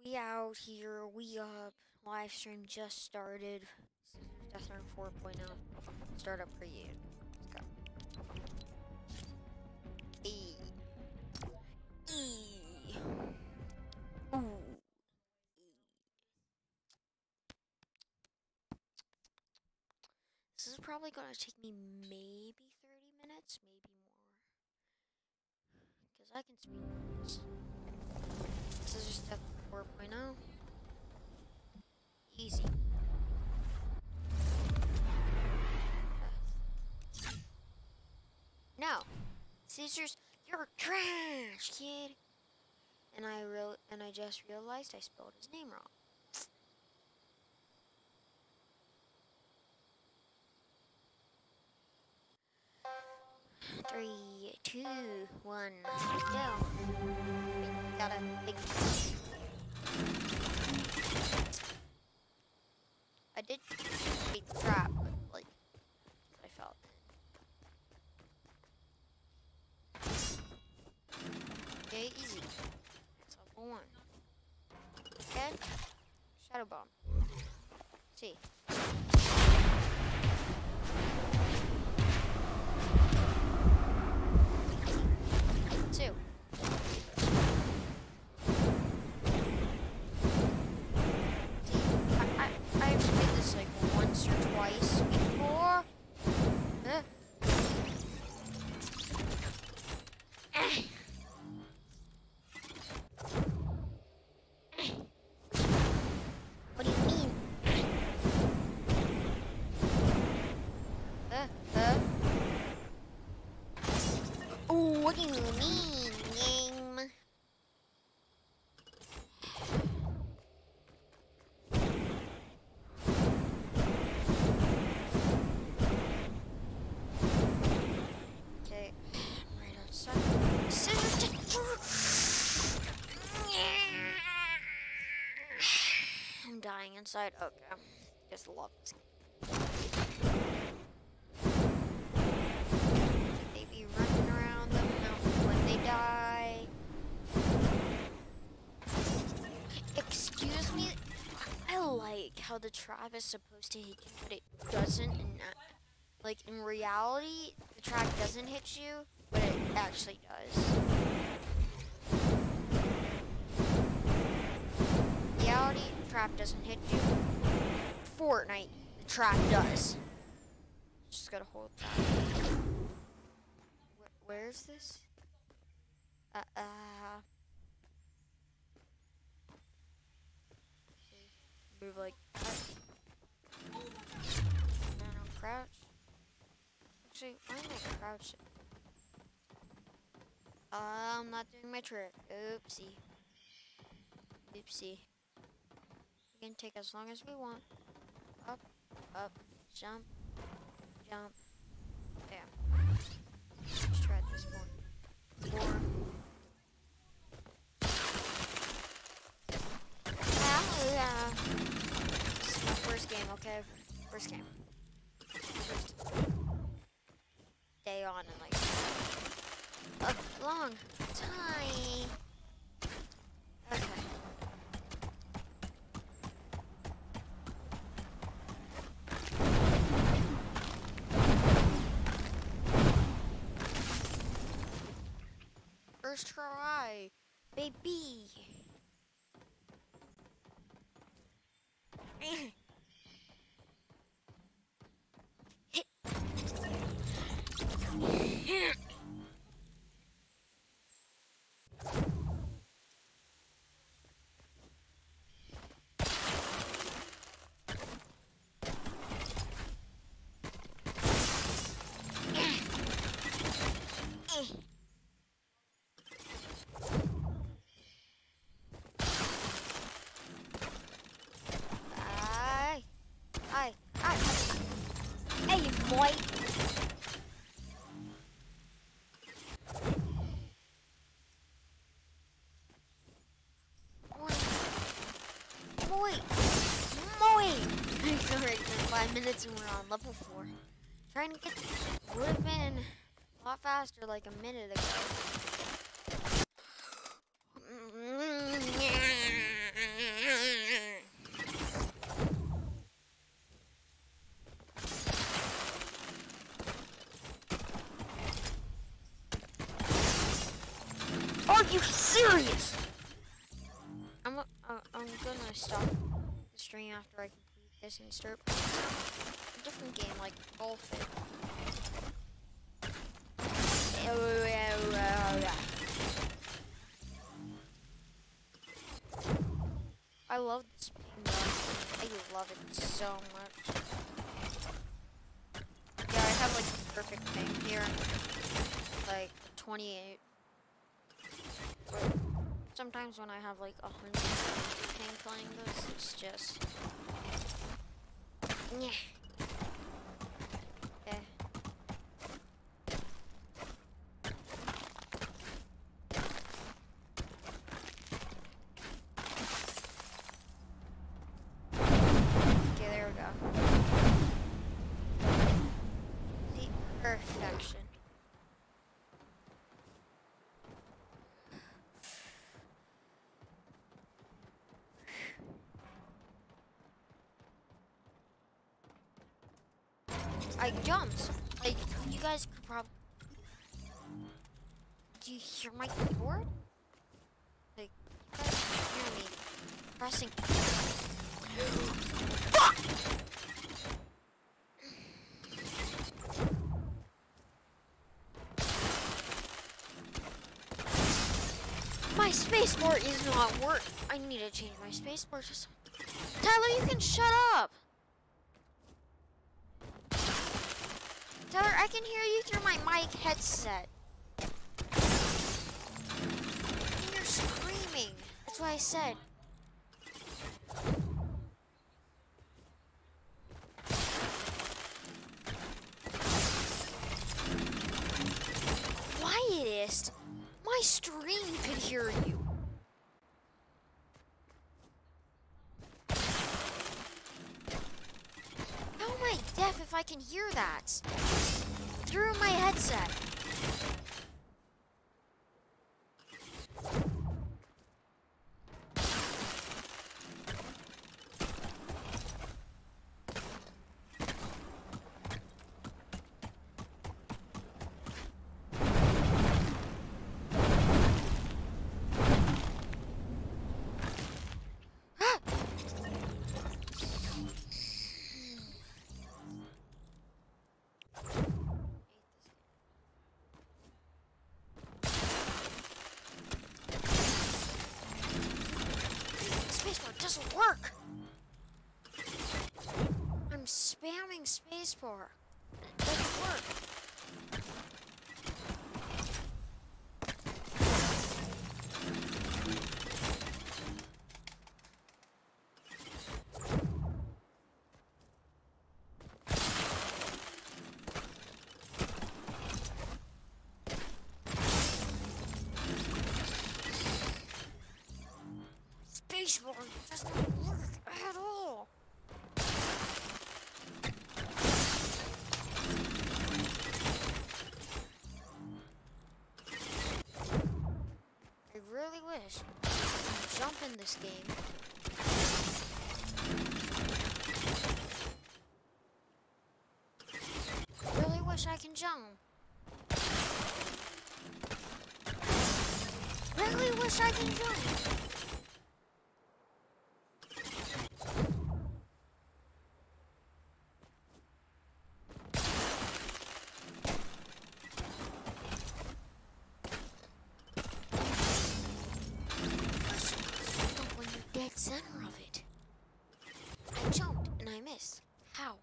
We out here, we up. Live stream just started. Death Run 4.0. Startup preview. Let's go. E. E. Ooh. E. This is probably gonna take me maybe 30 minutes, maybe more. Because I can speed this. This is just Death Run 4.0. Easy. No, Caesar's, you're trash, kid. And I just realized I spelled his name wrong. Three, two, one, go. Got a big. I did beat the trap, but like I felt. Okay, easy. It's level 1. Okay. Shadow bomb. See. Two. I've played this like once or twice before. What do you mean? Ooh, what do you mean, game? Okay, I'm right outside. I'm dying inside. Okay, just love this game. They be running around the mountain when they die. Excuse me. I like how the trap is supposed to hit you, but it doesn't. And like in reality, the trap doesn't hit you, but it actually does. Reality, the trap doesn't hit you. Fortnite, the trap does. Just gotta hold that. Where is this? Move like that. And I'll crouch. Actually, why am I crouching? I'm not doing my trick. Oopsie. Oopsie. We can take as long as we want. Up, up, jump, jump. Yeah. Let's try this one. 4. This is my first game, okay? First game. First day on in like a long time. Okay. First try, baby. Hit. Hey, boy. Boy. Alright, 5 minutes and we're on level 4. Trying to get would have been a lot faster like a minute ago. serious? I'm gonna stop the stream after I complete this and start playing a different game like Golfit. I love this game though. I love it so much. Yeah, I have like the perfect thing here. Like 28. But sometimes when I have like 100 ping playing this, it's just yeah. Okay. Okay, there we go. The perfection. I jumped. Like, you guys could probably... Do you hear my keyboard? Like, you guys can hear me pressing... Fuck! My spacebar is not working. I need to change my spacebar to some... Tyler, you can shut up! Tyler, I can hear you through my mic headset. And you're screaming. That's what I said. Quietest. My stream could hear you. How am I deaf if I can hear that? Through my headset. Spacebar doesn't work. I'm spamming spacebar. It doesn't work. Spacebar doesn't work at all. I really wish I could jump in this game. I really wish I can jump. Really wish I can jump. When you're dead center of it. I jumped and I missed. How?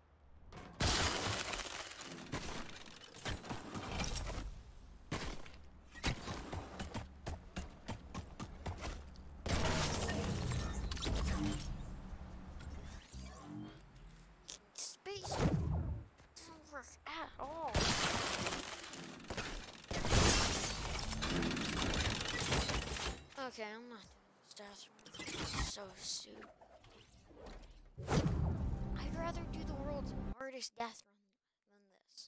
Space doesn't work at all. Okay, I'm not doing this death run. This is so stupid. I'd rather do the world's hardest death run than this.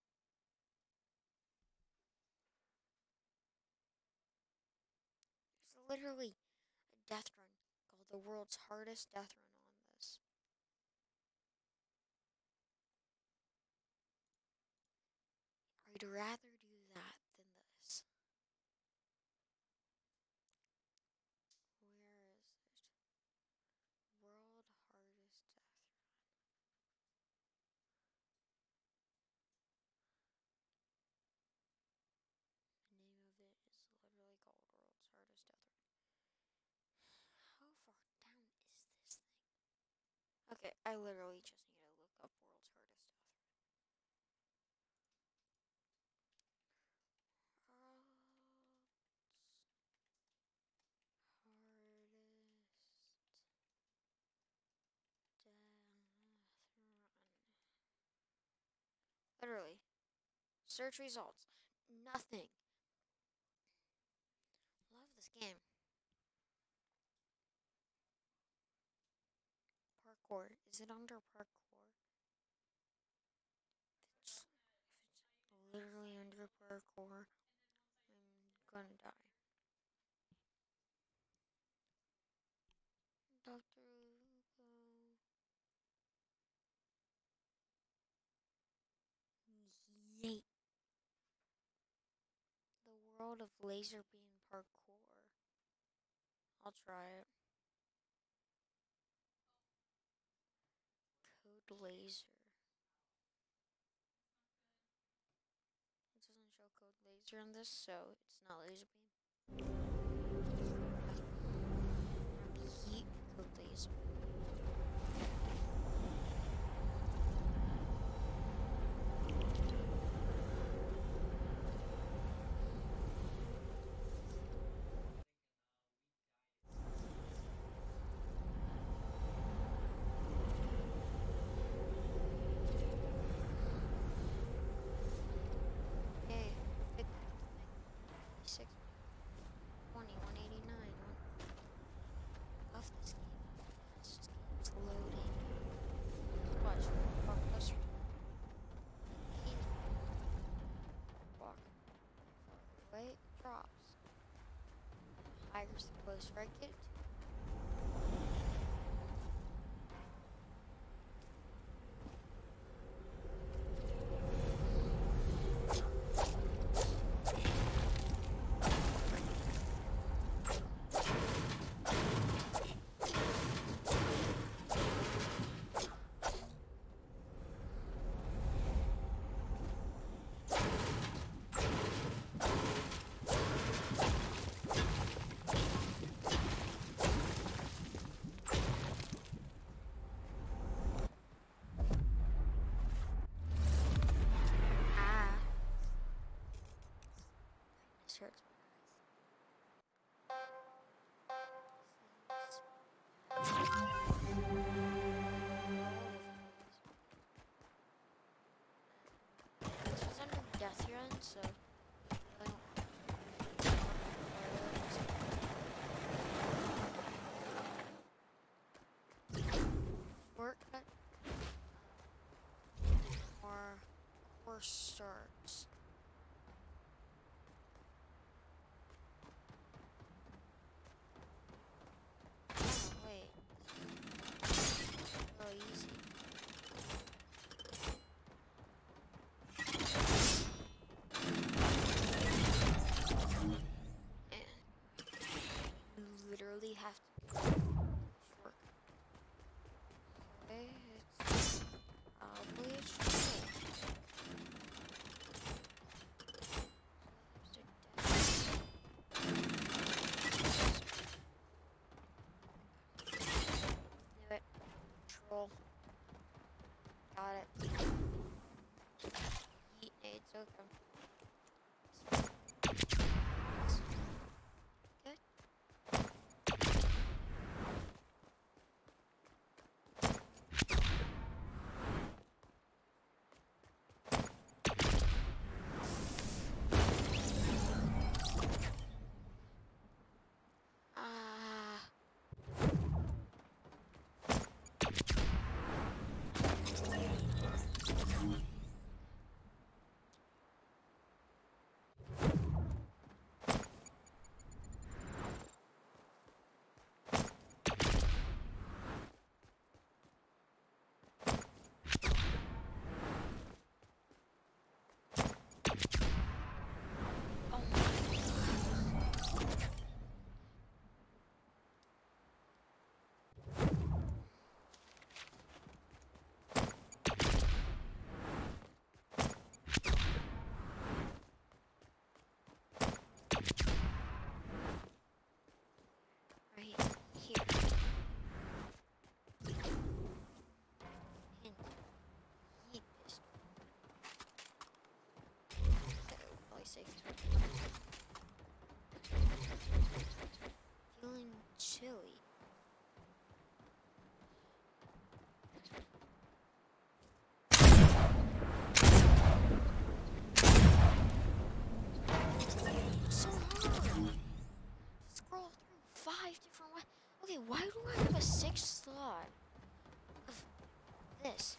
There's literally a death run called the world's hardest death run on this. I'd rather do that than this. Okay, I literally just need to look up world's hardest death threat. Hardest death run. Literally. Search results. Nothing. Love this game. Parkour. Is it under parkour? If it's literally under parkour, I'm gonna die. Dr. Lupo. Yeet. The world of laser beam parkour. I'll try it. Code laser. It doesn't show code laser in this, so it's not laser beam. Yeet code laser. Hey, 56, 20, 189. Off this game. This just keeps loading. Watch. Walk closer. Walk. Farther away. It drops. Higher the closer I get to. This hurts this was under death run, so I don't shortcut or course starts. Oh, wait. Really easy. And you literally have to go short. Okay, it's probably a short. Knew it. Troll. Got it. Yeet nades, okay. Good. safe. Feeling chilly. So hard. Scroll through 5 different ways. Okay, why do I have a 6th slot of this?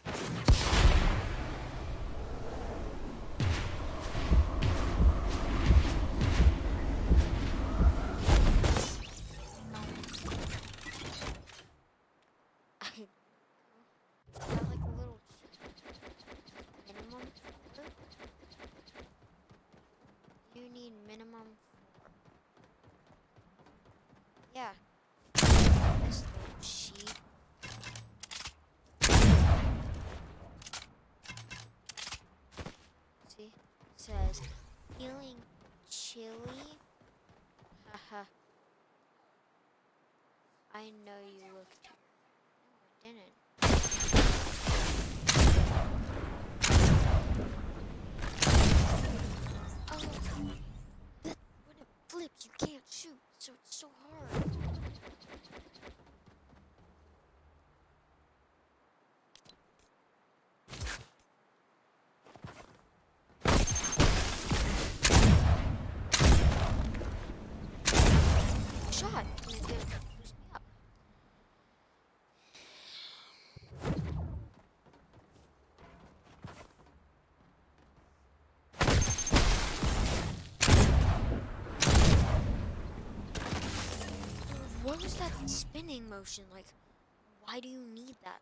I got like a little minimum 4. You need minimum 4. Yeah. This little sheet. See? It says feeling chilly. Haha. I know you looked here. No, I didn't. Oh, when it flips, you can't shoot, so it's so hard. Shot, and it didn't boost me up. What was that spinning motion? Like, why do you need that?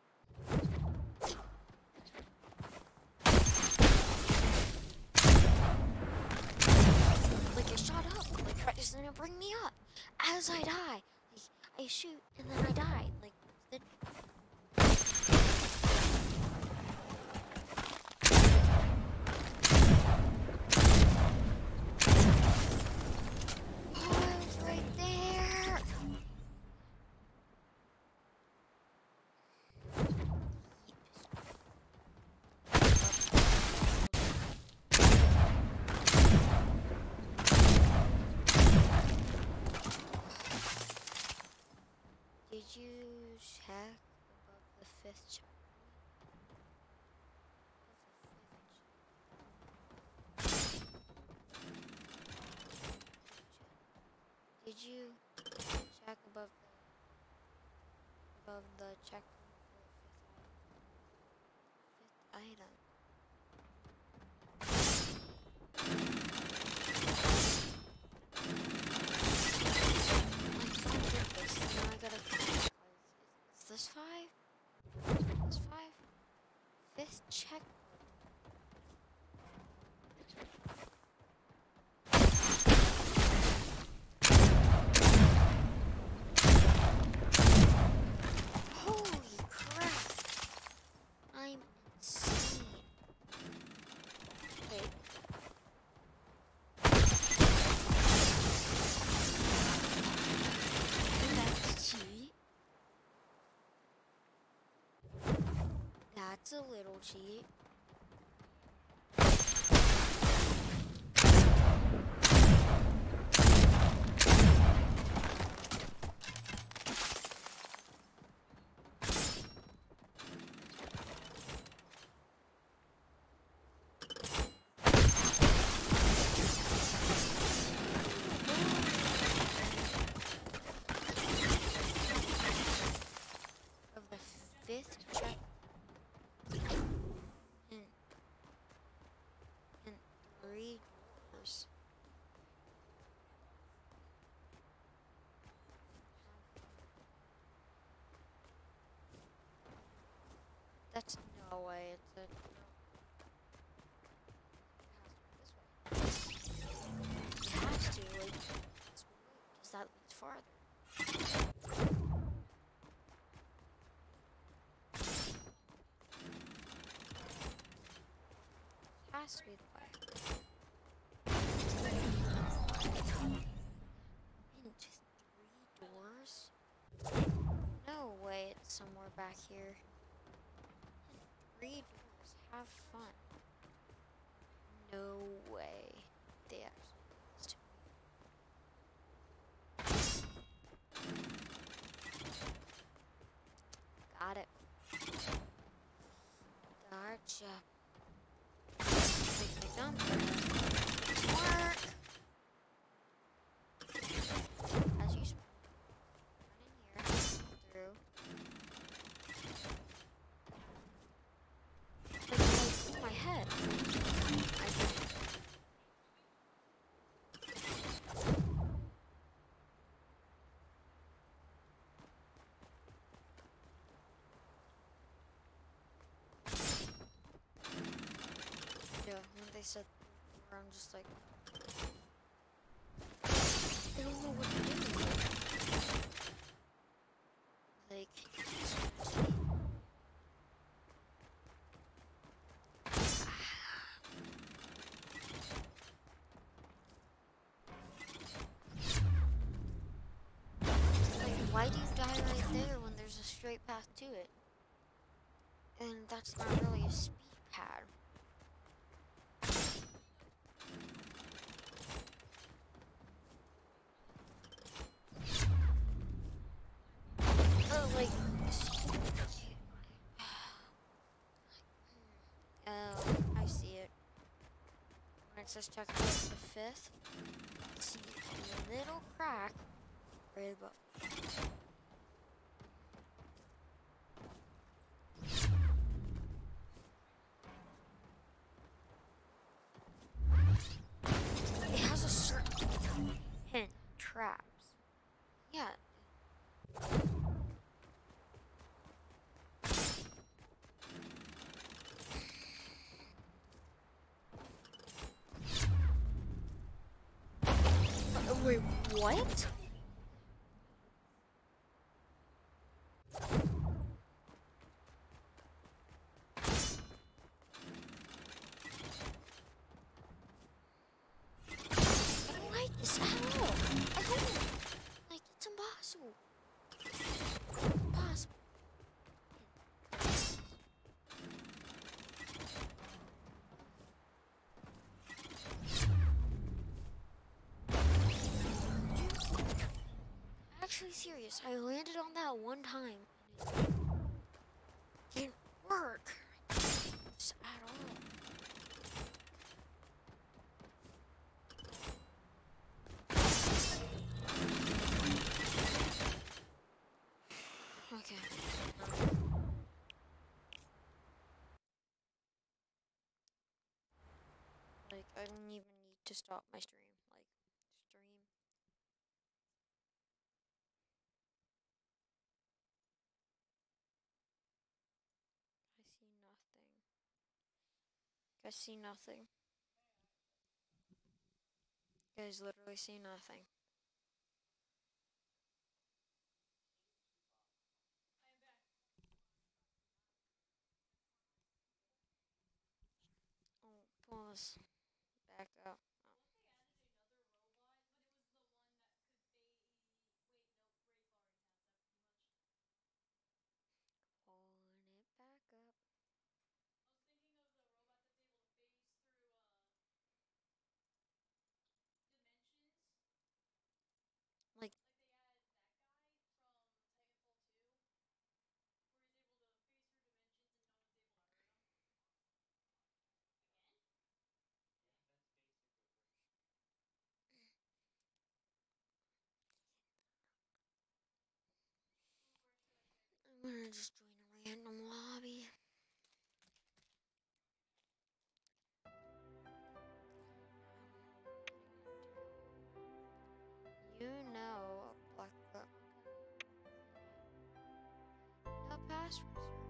Like it shot up. Like, why doesn't it bring me up? As I die. Like, I shoot, and then I die. Like, the... Oh, I was right there! Did you check above the 5th checkpoint? Did you check above the checkpoint for the 5th item? Now I gotta count. Is this 5? Is 5? 5th checkpoint. Holy crap! I'm insane. Wait. That's cheat. That's a little cheat. Of the 5th check and 3 doors. That's no way. It's a no. It has to be this way. It has to, like, it's weird, because that leads farther. It has to be the way. And just 3 doors? No way it's somewhere back here. 3 doors. Have fun. No way. they actually used. Got it. Gotcha. Make my jump. Smart. As you spawn, run in here, through. Like, my head. I think. Yeah, when they said before, I'm just like, I don't know what to do. Like, why do you die right there when there's a straight path to it? And that's not really a speed pad. Oh, like... Oh, I see it. When it says check out the 5th, see a little crack right above. It has a certain hint. Traps. Yeah. Wait, what? I don't like this at all. I don't. Like, it's impossible. Impossible. Actually serious. I landed on that one time and it didn't work at all. Okay. Like, I don't even need to stop my stream. Like, stream. I see nothing. You guys literally see nothing. Oh, pause. Back up. Pulling it back up. Like, I'm gonna just join a random lobby. You know, Black Duck. No password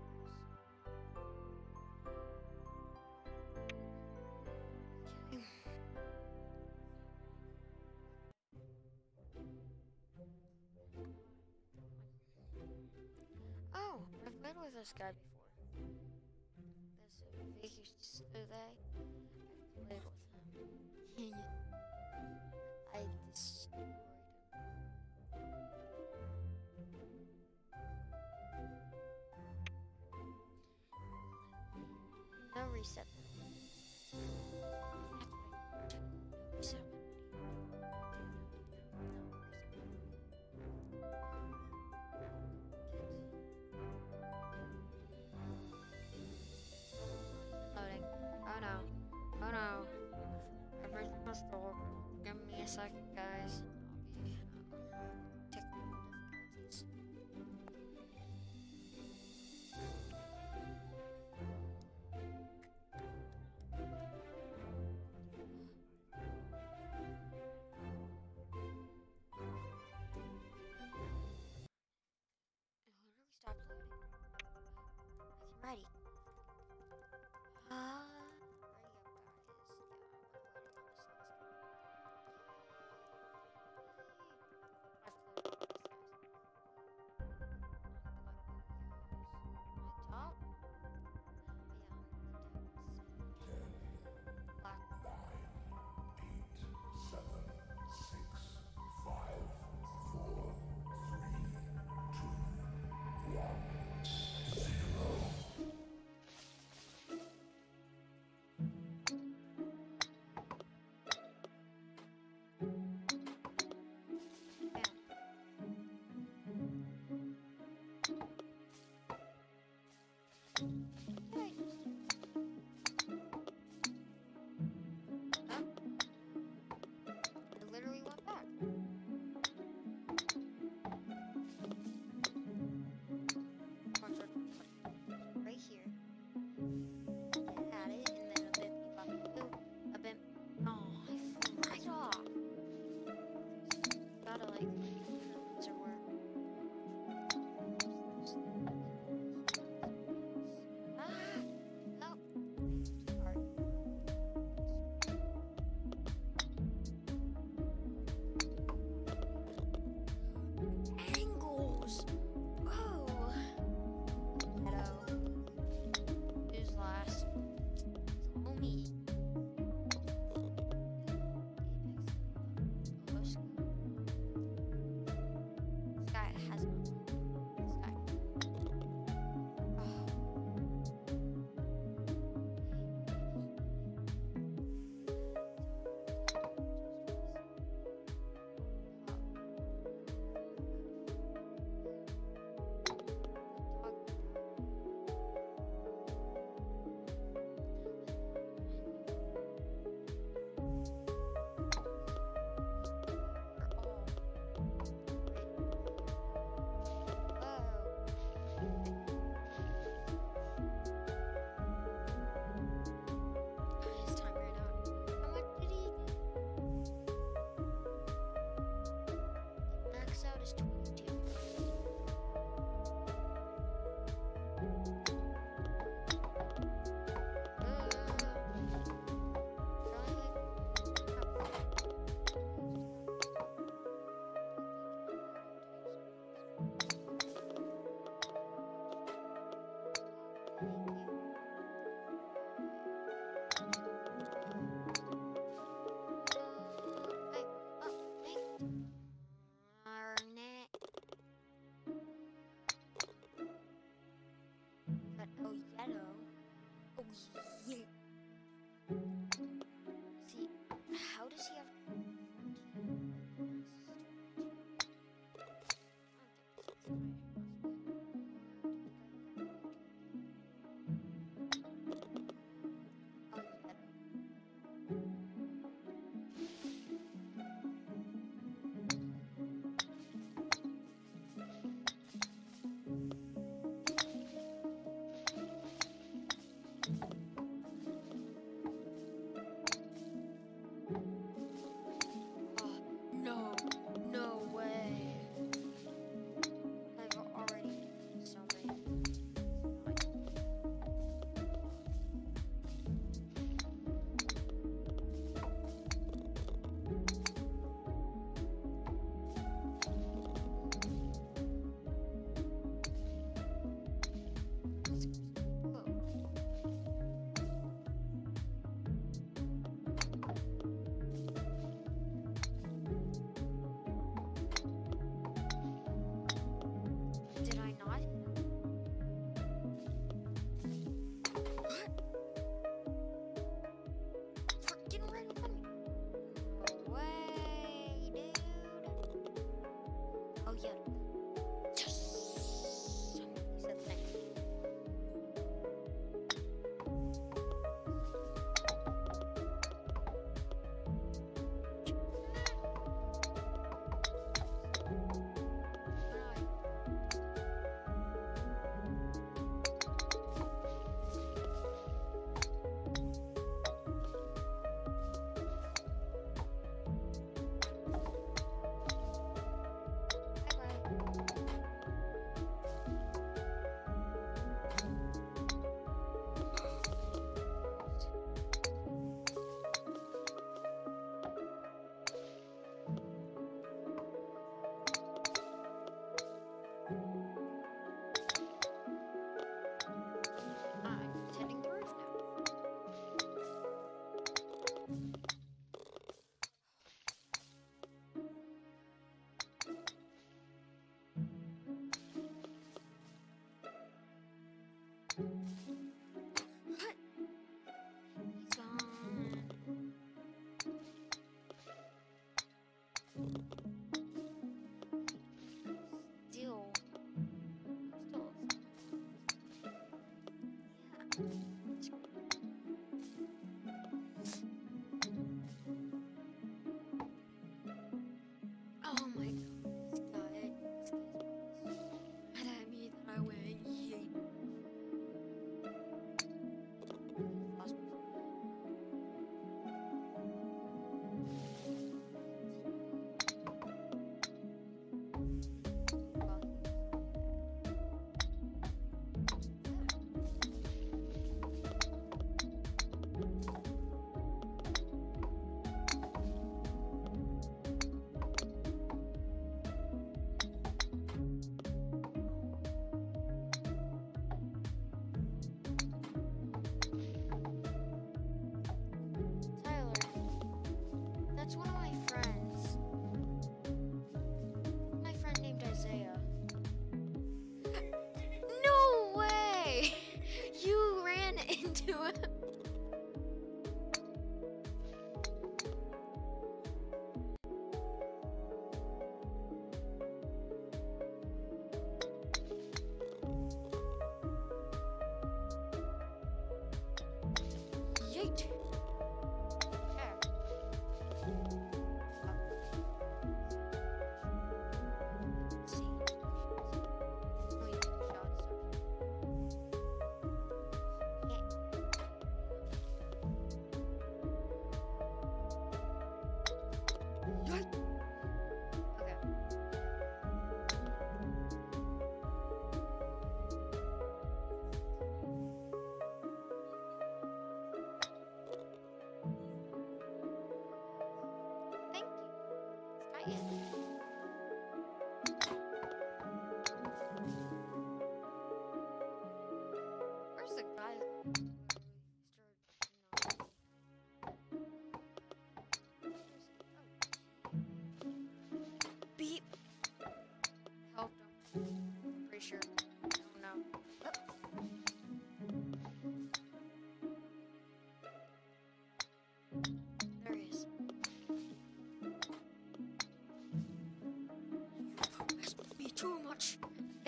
servers. Okay. Oh, I've played with this guy before. This Vegas today. I've played with him. I destroyed him. No reset. Reset. Alrighty. Ready up, guys. Yeah, we're waiting on this last one. Yay! I've closed all this, guys. My top? Yeah, black. 8, 7, 6, 5, 4, 3, 2, 1, 0. in. Where's the guy who started beep. Helped him. Pretty sure. I don't know. There he is. That's me too much. He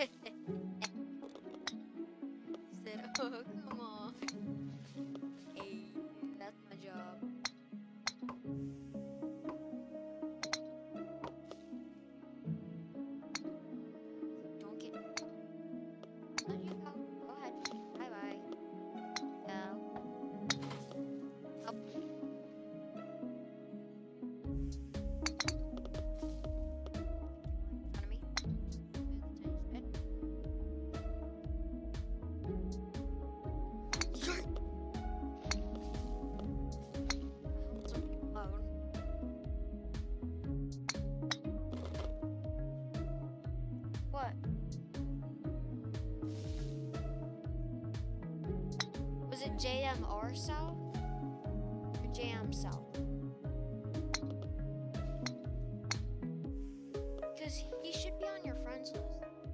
said, oh, come on. Hey, that's my job. Don't get... Let you go. Go ahead. Bye-bye. Go. Up. In front of me. Just move the tiny bit. Alone. What? Was it JMR South? Or JM South? Because he should be on your friends list.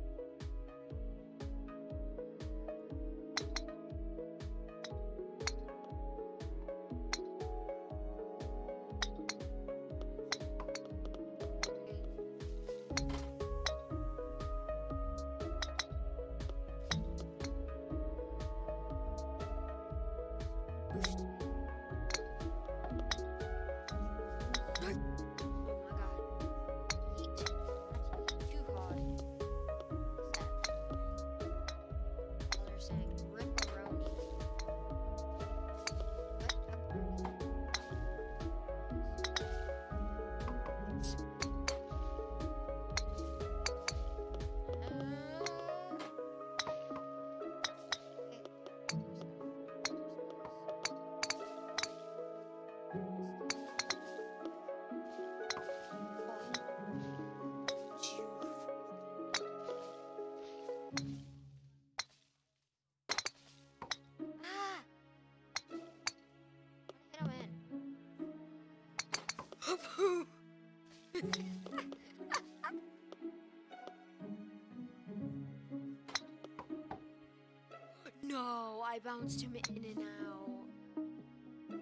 No, I bounced him in and out.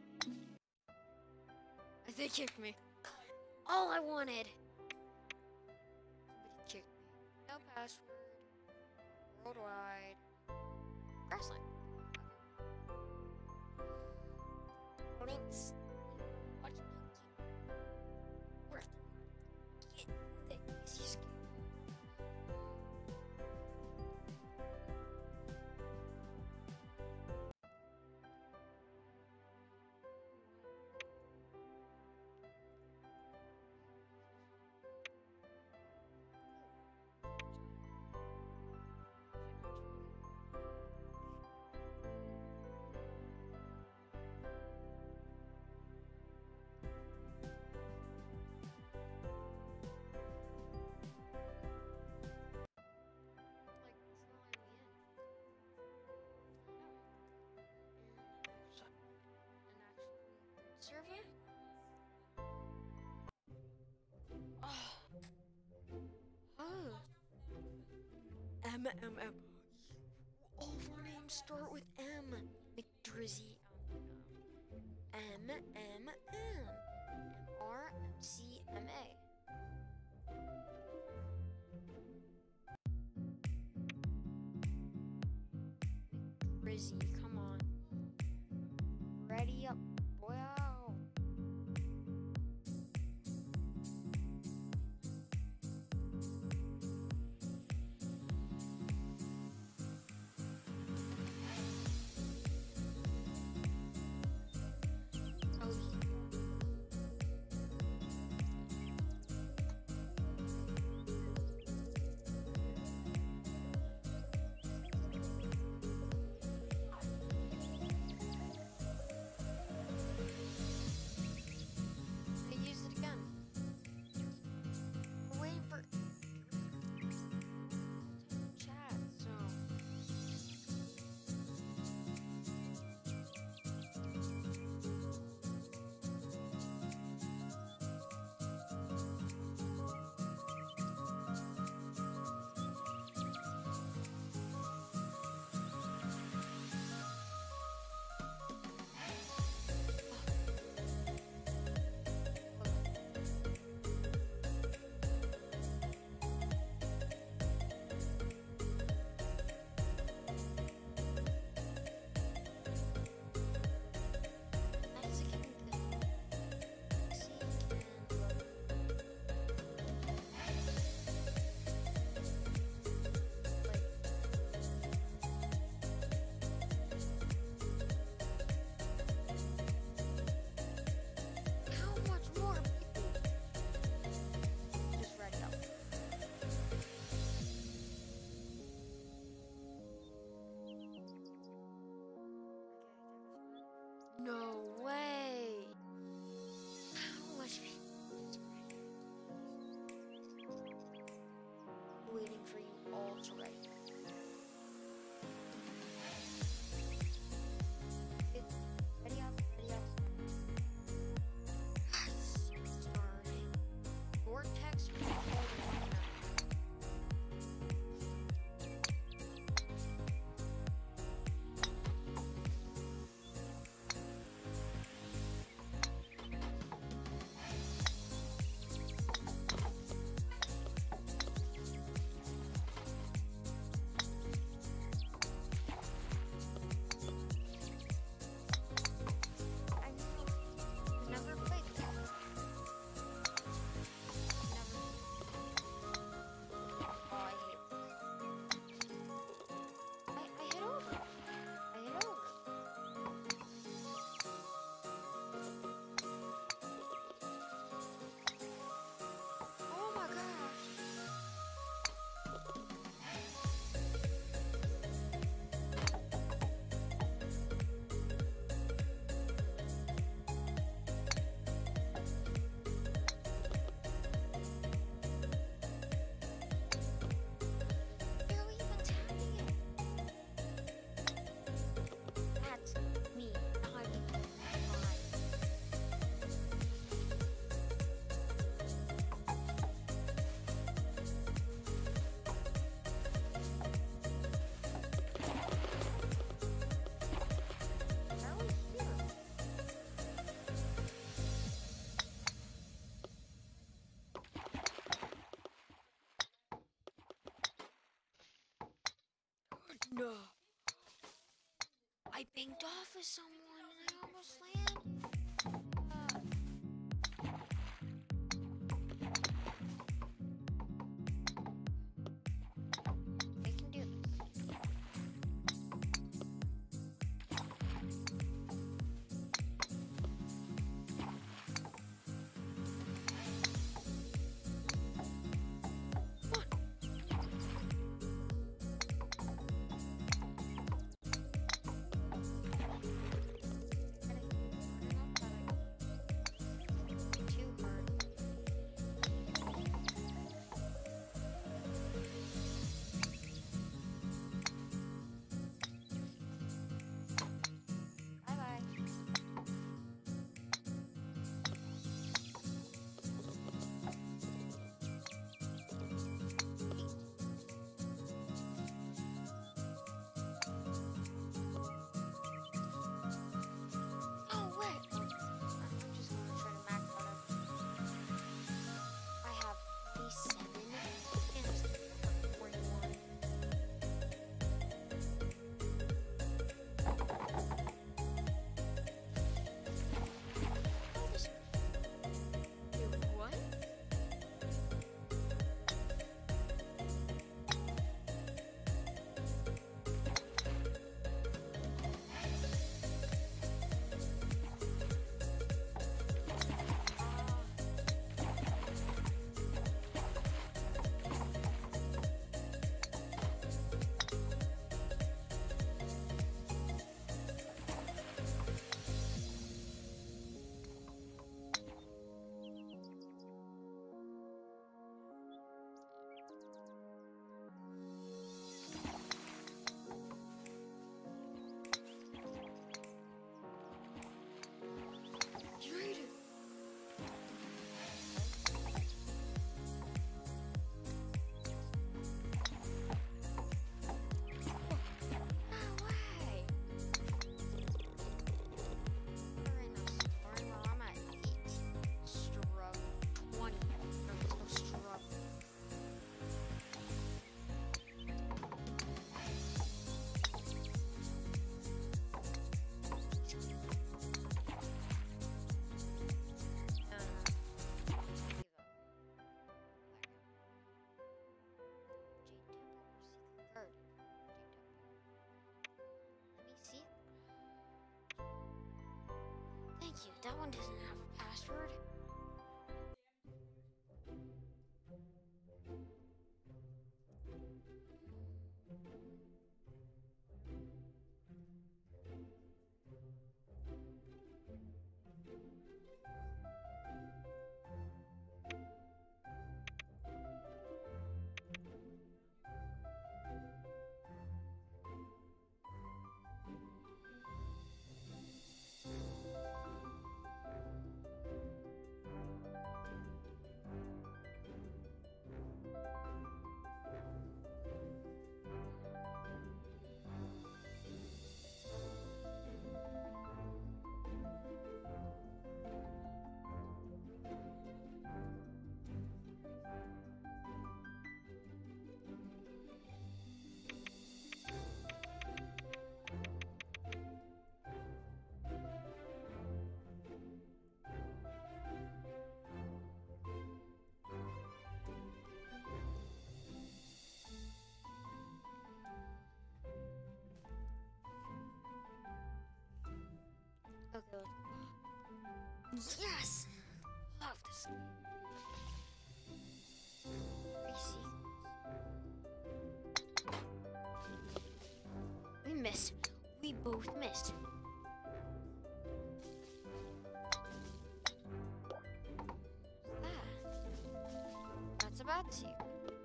They kicked me. All I wanted. Somebody kicked me. No password. Worldwide. Grassland. Links. Watch me. Worth. Get the easiest game. Server? Oh. Oh. M. All of our names start with M. McDrizzy. M. RMCMA. McDrizzy, come on. Ready up, boy. waiting for you all to write. Okay, ready up, ready up. Yes, darn it. Vortex. Never played that. Never. Oh, I hate this. I hit over. I hit over. Oh my gosh. Barely even tapping it. That's me, not even trying. Barely here. No. I banked off of someone and I almost landed. I can do this. Come on. Too hard. Bye bye. Oh wait. I'm just gonna try to max out everything. I have 47 and it's 41. Oh, this. Wait, what? Jaden. No way. Alright, now scoring while I'm at 8. Struggle. 20. No, there's no struggle. Thank you. That one doesn't have a password. Yes! Love this game. Crazy. We missed. We both missed. What's that? That's a bad secret.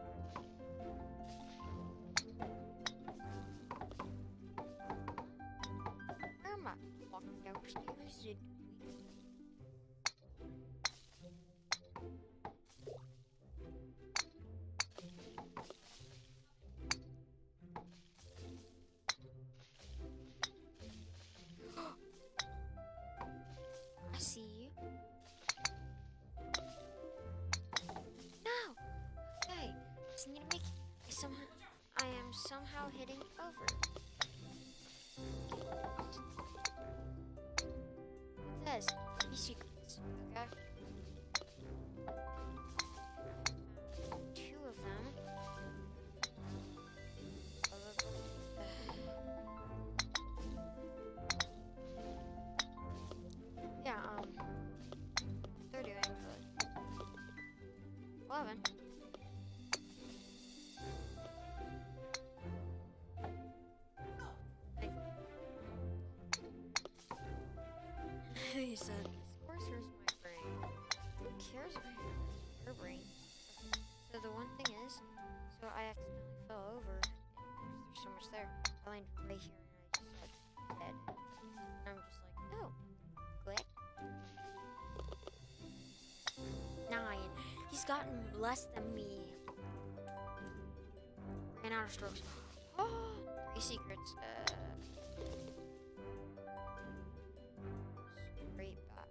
Where am I? Walking downstairs. I see you. No! Okay, just need to make I am somehow hitting over. It says, be secrets, okay? Two of them. Yeah, they're doing good. 11. He said, of course hurts my brain. Who cares if it hurts your brain? So the one thing is, so I accidentally fell over, and there's so much there. I landed right here, and I just said, dead. And I'm just like, oh, click. 9. He's gotten less than me. Ran out of strokes. Oh, 3 secrets. Straight back.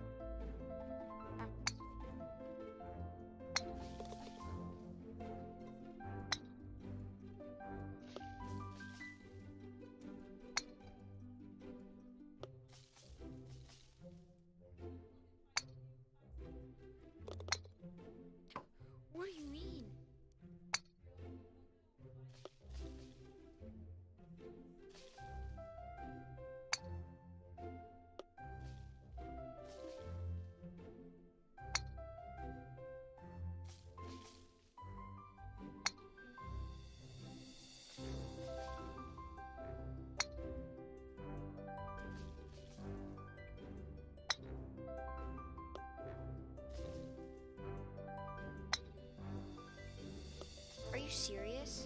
What do you mean? Are you serious?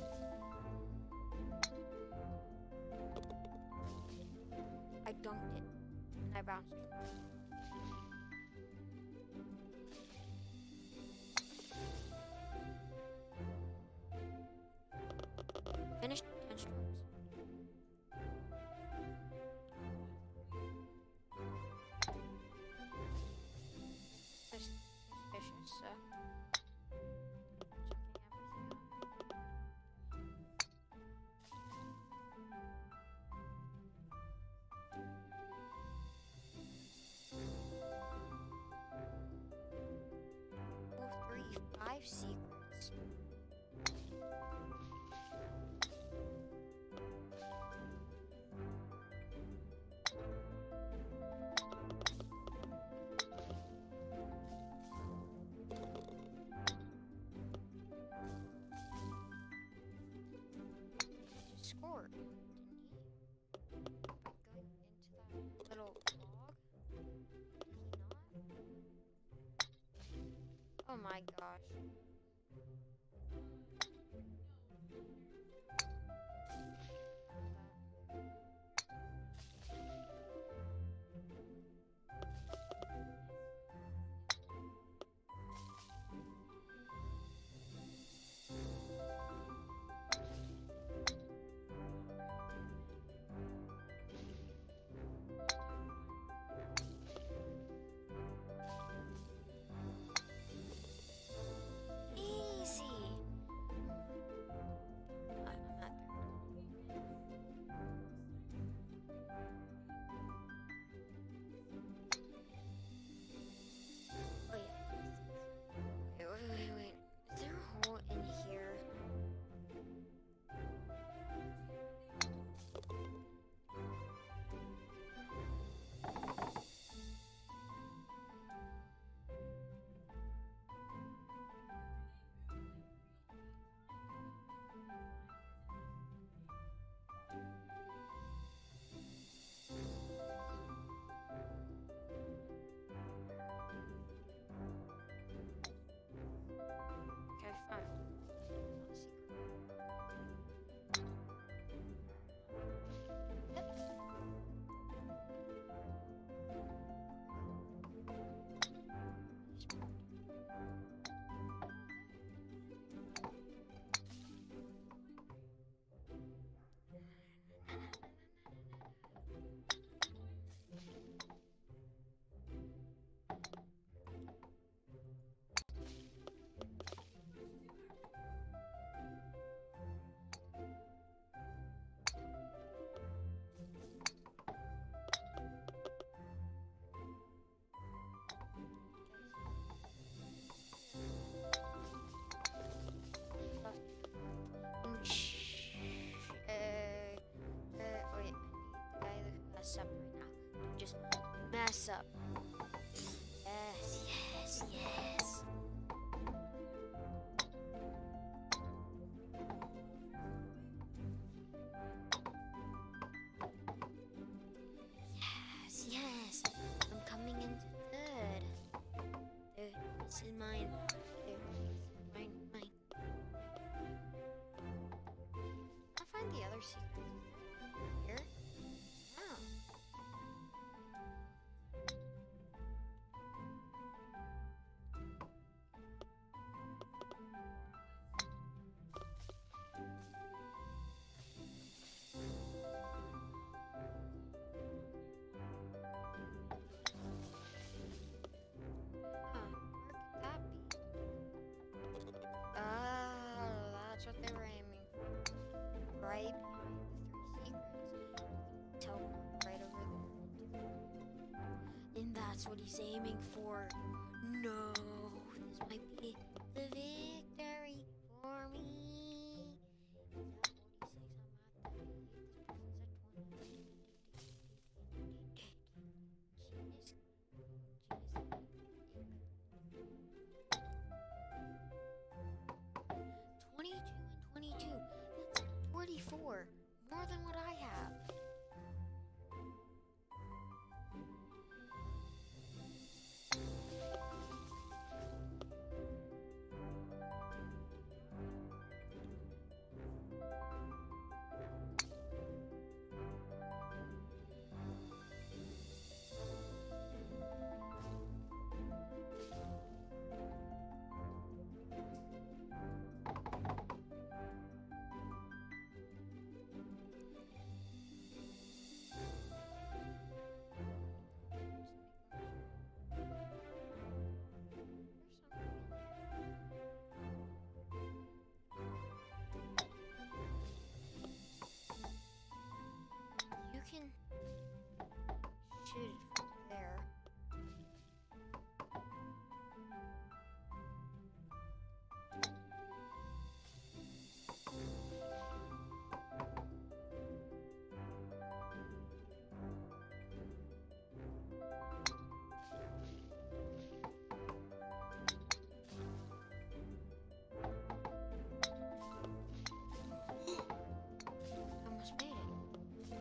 I dunked it, and I bounced it. Finished 10 strokes. Suspicious, so. Five secrets. Just scored, didn't he? By going into that little log? Did he not? Oh my gosh. mess up. Yes, yes, yes. Yes, yes. I'm coming into good. Dude, this is mine. Dude, this is mine. I'll find the other secrets. Here? Oh. Huh, where could that be? That's what they were aiming for. Right behind the three secrets. Teleport right over there. And that's what he's aiming for. No, this might be the victory for me. He's at 46, I'm at 38. This person's at 20. Genius. 22 and 22. That's 44. More than what I have. You can shoot it from there. Almost made it.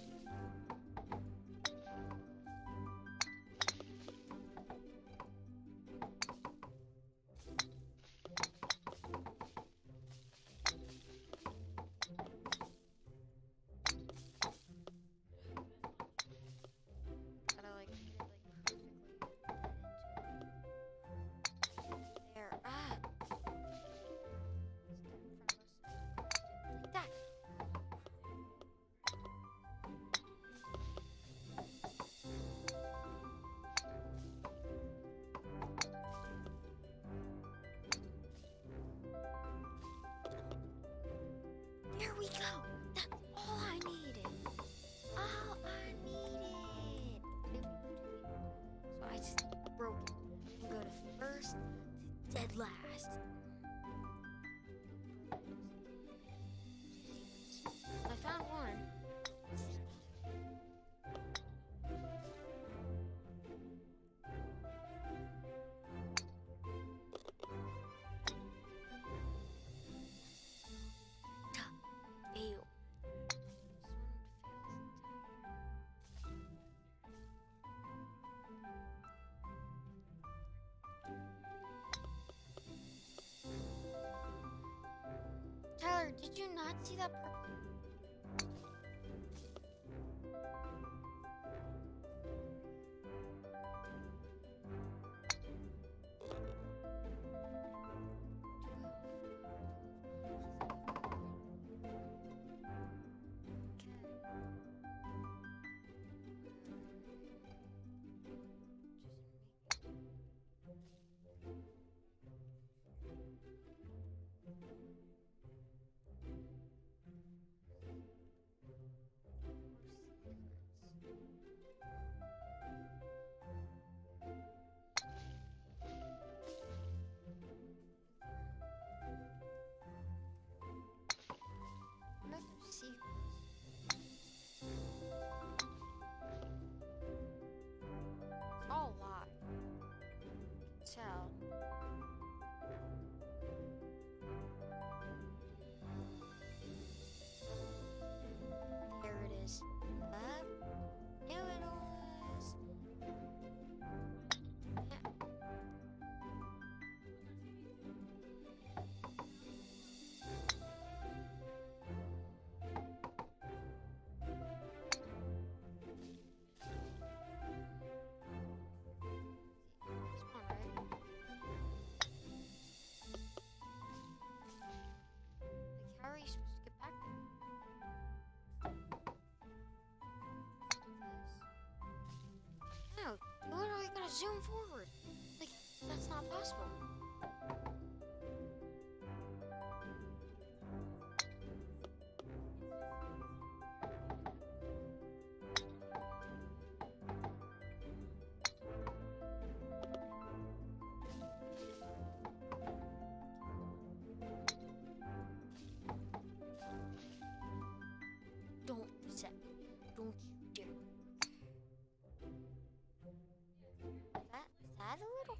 Gotta like hit it like perfectly. There. Ah! Like that. There we go. That's all I needed. All I needed. So I just broke it. And go to first to dead last. I found one. Fail. Tyler, did you not see that purple? not possible. Don't set me. Don't you dare. Is that a little?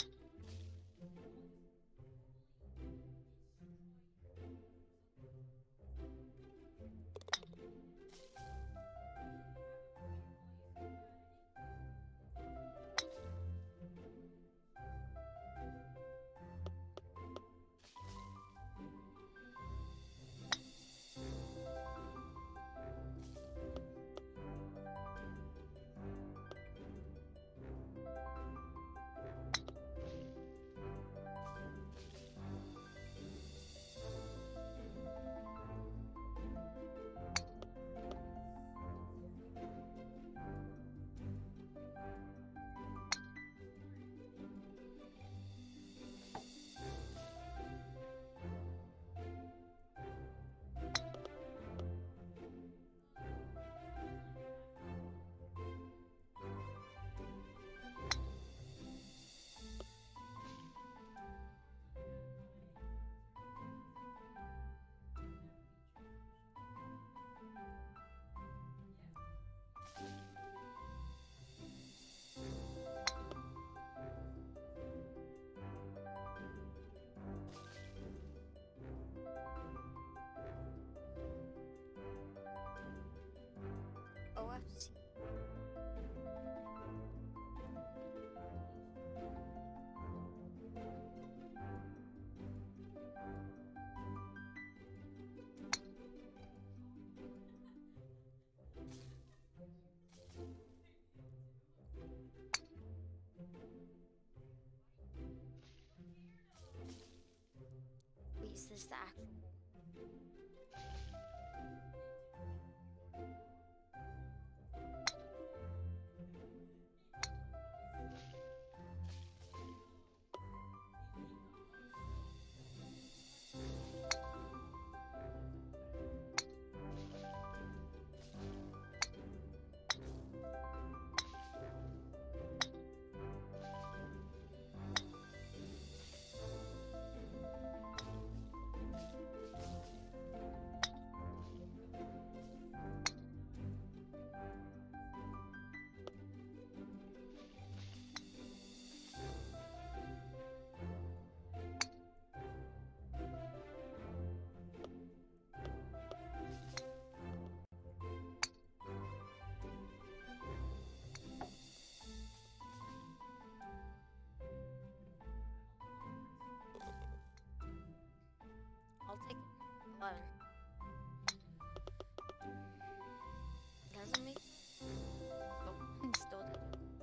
OFC. Wait, is this the actual? I'll take 11. Doesn't make sense. Oh, still did.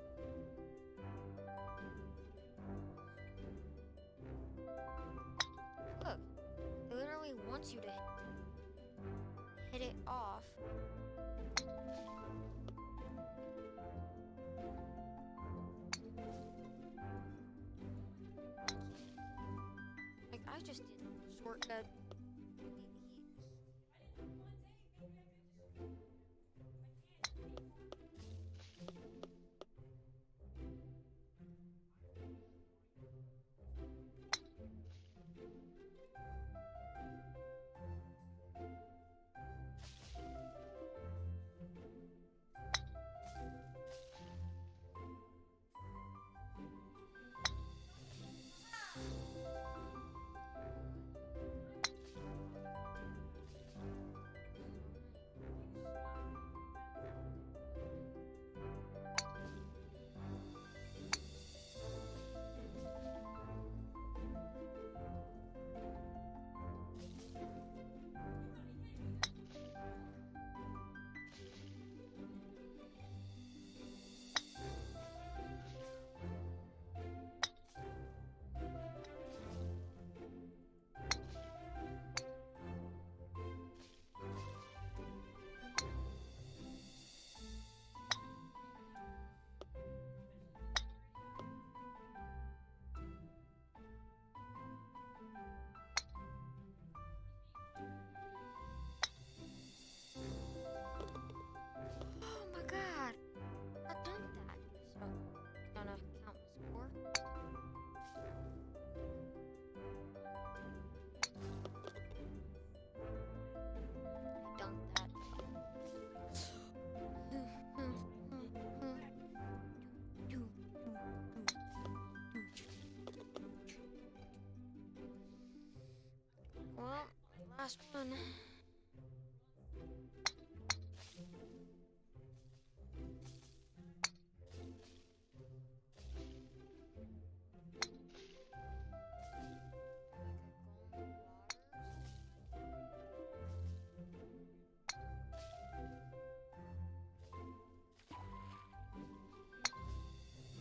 Look, it literally wants you to hit it off. Like, I just did shortcut. last one.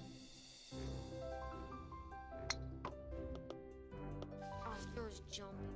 Oh, there was jumping.